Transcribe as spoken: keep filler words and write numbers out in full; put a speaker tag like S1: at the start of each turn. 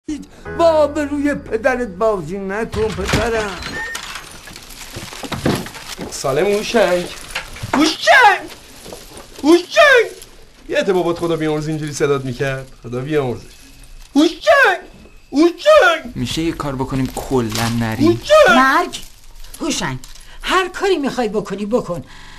S1: با آبروی پدرت بازی نکن پسرم.
S2: سالم هوشنگ هوشنگ هوشنگ یه ته بابات خدا بیامرز اینجوری صدات میکرد. خدا بیامرزش. هوشنگ هوشنگ
S3: میشه یه کار بکنیم کلا نری؟
S4: مرگ؟ هوشنگ هر کاری میخوای بکنی بکن،